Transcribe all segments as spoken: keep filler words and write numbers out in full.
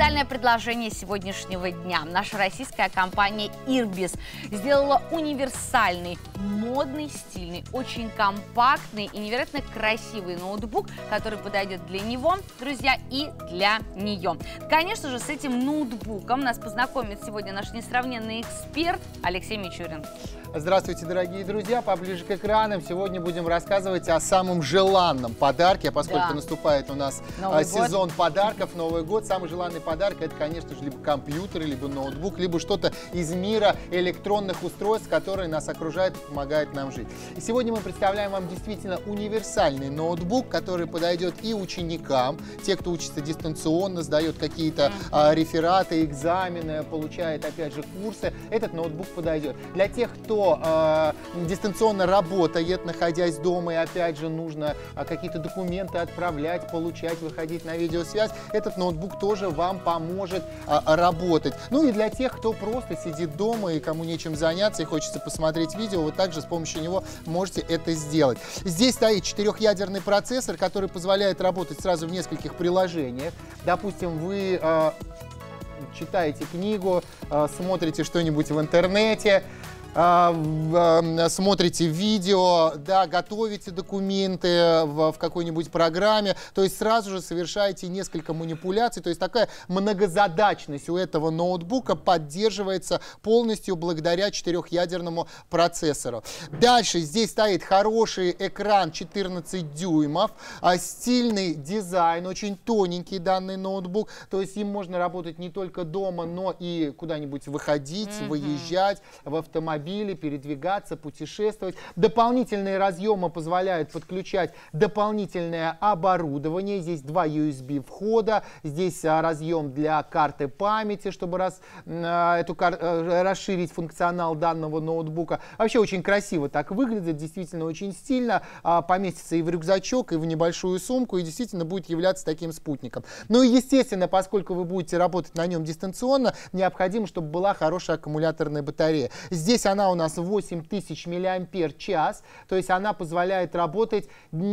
Специальное предложение сегодняшнего дня. Наша российская компания Irbis сделала универсальный, модный, стильный, очень компактный и невероятно красивый ноутбук, который подойдет для него, друзья, и для нее. Конечно же, с этим ноутбуком нас познакомит сегодня наш несравненный эксперт Алексей Мичурин. Здравствуйте, дорогие друзья! Поближе к экранам. Сегодня будем рассказывать о самом желанном подарке, поскольку да. наступает у нас Новый сезон год. подарков, Новый год. Самый желанный подарок – это, конечно же, либо компьютер, либо ноутбук, либо что-то из мира электронных устройств, которые нас окружают и помогают нам жить. И сегодня мы представляем вам действительно универсальный ноутбук, который подойдет и ученикам, те, кто учится дистанционно, сдает какие-то mm-hmm. а, рефераты, экзамены, получает, опять же, курсы. Этот ноутбук подойдет. Для тех, кто Э, дистанционно работает, находясь дома, и опять же нужно э, какие-то документы отправлять, получать, выходить на видеосвязь, этот ноутбук тоже вам поможет э, работать. Ну и для тех, кто просто сидит дома и кому нечем заняться и хочется посмотреть видео, вы также с помощью него можете это сделать. Здесь стоит четырехъядерный процессор, который позволяет работать сразу в нескольких приложениях. Допустим, вы э, читаете книгу, э, смотрите что-нибудь в интернете, смотрите видео, да, готовите документы в, в какой-нибудь программе, то есть сразу же совершаете несколько манипуляций, то есть такая многозадачность у этого ноутбука поддерживается полностью благодаря четырехъядерному процессору. Дальше здесь стоит хороший экран четырнадцать дюймов, стильный дизайн, очень тоненький данный ноутбук, то есть им можно работать не только дома, но и куда-нибудь выходить, mm-hmm. выезжать в автомобиле, передвигаться, путешествовать. Дополнительные разъемы позволяют подключать дополнительное оборудование. Здесь два ю эс би входа, здесь а, разъем для карты памяти, чтобы раз, а, эту кар а, расширить функционал данного ноутбука. Вообще очень красиво так выглядит, действительно очень стильно. А, поместится и в рюкзачок, и в небольшую сумку, и действительно будет являться таким спутником. Ну и естественно, поскольку вы будете работать на нем дистанционно, необходимо, чтобы была хорошая аккумуляторная батарея. Здесь она у нас восемь тысяч миллиампер-час, то есть она позволяет работать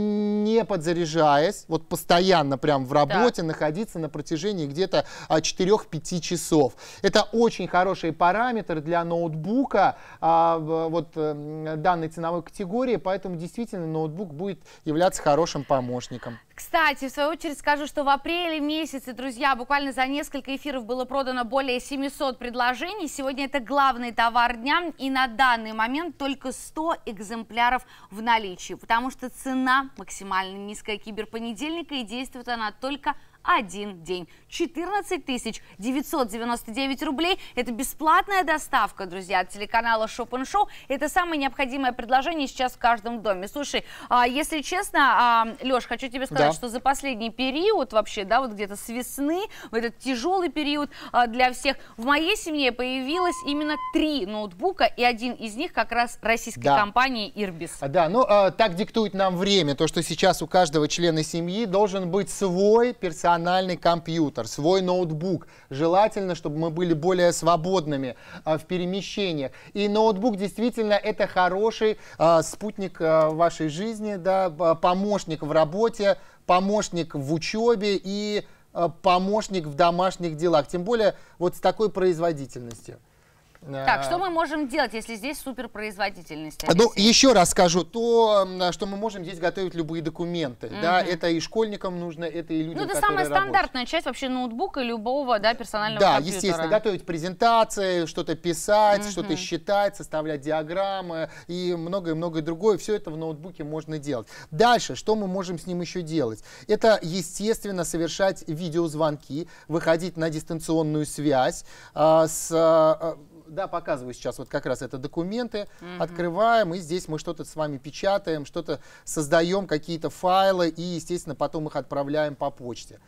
не подзаряжаясь, вот постоянно прям в работе, так. находиться на протяжении где-то четырёх-пяти часов. Это очень хороший параметр для ноутбука а, вот, данной ценовой категории, поэтому действительно ноутбук будет являться хорошим помощником. Кстати, в свою очередь скажу, что в апреле месяце, друзья, буквально за несколько эфиров было продано более семисот предложений. Сегодня это главный товар дня, и на данный момент только сто экземпляров в наличии, потому что цена максимально низкая киберпонедельника, и действует она только один день. четырнадцать тысяч девятьсот девяносто девять рублей. Это бесплатная доставка, друзья, от телеканала Shop and Show. Это самое необходимое предложение сейчас в каждом доме. Слушай, а, если честно, а, Леш, хочу тебе сказать, да. что за последний период вообще, да, вот где-то с весны, в этот тяжелый период а, для всех, в моей семье появилось именно три ноутбука, и один из них как раз российской да. компании Irbis. Да, ну а, так диктует нам время, то, что сейчас у каждого члена семьи должен быть свой персональный компьютер, свой ноутбук. Желательно, чтобы мы были более свободными а, в перемещениях. И ноутбук действительно это хороший а, спутник а, вашей жизни, да, помощник в работе, помощник в учебе и а, помощник в домашних делах. Тем более вот с такой производительностью. Так, что мы можем делать, если здесь суперпроизводительность? Ну, еще раз скажу, то, что мы можем здесь готовить любые документы. Mm-hmm. Да, это и школьникам нужно, это и людям, ну, это которые самая стандартная работают. часть вообще ноутбука любого, да, персонального да, компьютера. Да, естественно, готовить презентации, что-то писать, mm-hmm. что-то считать, составлять диаграммы и многое-многое другое. Все это в ноутбуке можно делать. Дальше, что мы можем с ним еще делать? Это, естественно, совершать видеозвонки, выходить на дистанционную связь а, с... А, да, показываю сейчас вот как раз это документы, mm-hmm. открываем, и здесь мы что-то с вами печатаем, что-то создаем, какие-то файлы, и, естественно, потом их отправляем по почте.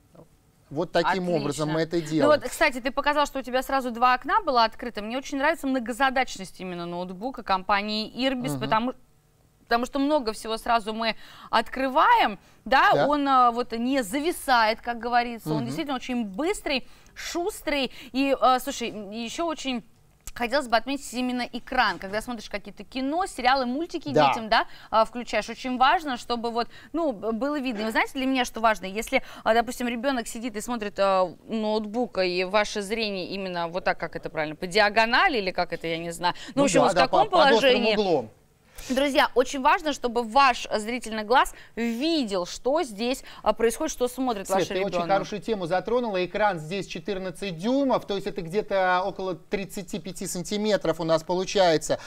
Вот таким Отлично. образом мы это делаем. Ну вот, кстати, ты показал, что у тебя сразу два окна было открыто. Мне очень нравится многозадачность именно ноутбука компании Irbis, mm-hmm. потому Потому что много всего сразу мы открываем, да, да. он а, вот не зависает, как говорится, mm-hmm. он действительно очень быстрый, шустрый и, а, слушай, еще очень хотелось бы отметить именно экран. Когда смотришь какие-то кино, сериалы, мультики Да. детям, да, а, включаешь, очень важно, чтобы вот, ну, было видно. И вы знаете, для меня что важно? Если, а, допустим, ребенок сидит и смотрит а, ноутбук, и ваше зрение именно вот так, как это правильно, по диагонали или как это, я не знаю. Ну, Ну в общем, да, вот в да, таком по- под острым положении. углом. Друзья, очень важно, чтобы ваш зрительный глаз видел, что здесь а, происходит, что смотрит Свет, ваш ты ребенок. очень хорошую тему затронула. Экран здесь четырнадцать дюймов, то есть это где-то около тридцати пяти сантиметров у нас получается.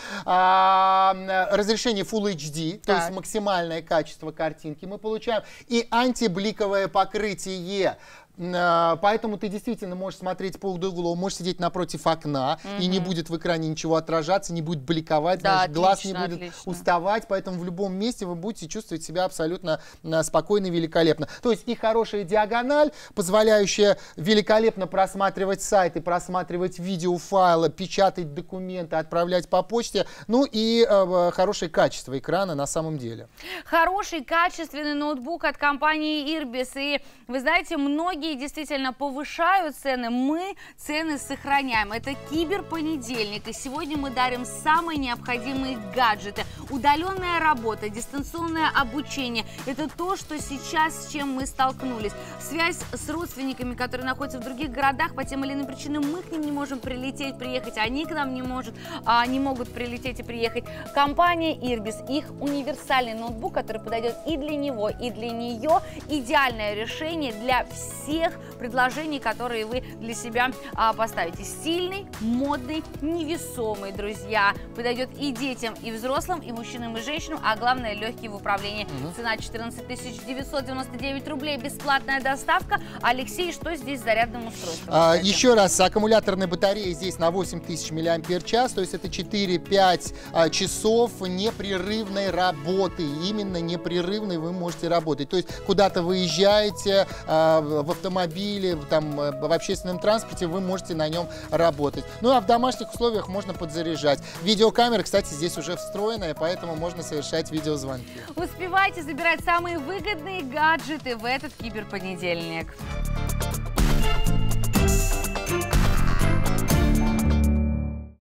А, разрешение Full эйч ди, то Так. есть максимальное качество картинки мы получаем. И антибликовое покрытие. А, Поэтому ты действительно можешь смотреть по углу, можешь сидеть напротив окна, и не будет в экране ничего отражаться, не будет бликовать, Да, значит, глаз не отлично, будет отлично. уставать, поэтому в любом месте вы будете чувствовать себя абсолютно а, спокойно и великолепно. То есть и хорошая диагональ, позволяющая великолепно просматривать сайты, просматривать видеофайлы, печатать документы, отправлять по почте, ну и э, хорошее качество экрана на самом деле. Хороший, качественный ноутбук от компании Irbis. И вы знаете, многие действительно повышают цены, мы цены сохраняем. Это киберпонедельник, и сегодня мы дарим самые необходимые гаджеты. Удаленная работа, дистанционное обучение. Это то, что сейчас, с чем мы столкнулись. Связь с родственниками, которые находятся в других городах, по тем или иным причинам мы к ним не можем прилететь, приехать, они к нам не, может, а, не могут прилететь и приехать. Компания Irbis, их универсальный ноутбук, который подойдет и для него, и для нее. Идеальное решение для всех предложений, которые вы для себя а, поставите. Стильный, модный, невесомый, друзья. Подойдет и детям, и взрослым, и мужчинам, и женщинам, а главное, легкий в управлении. Угу. Цена четырнадцать тысяч девятьсот девяносто девять рублей, бесплатная доставка. Алексей, что здесь с зарядным устройством? А, еще раз, аккумуляторная батарея здесь на восемь тысяч миллиампер-час, то есть это четыре-пять а, часов непрерывной работы. Именно непрерывной вы можете работать. То есть куда-то выезжаете а, в автомобиле, там, в общественном транспорте, вы можете на нем работать. Ну а в домашних условиях можно подзаряжать. Видеокамера, кстати, здесь уже встроенная, поэтому можно совершать видеозвонки. Успевайте забирать самые выгодные гаджеты в этот киберпонедельник.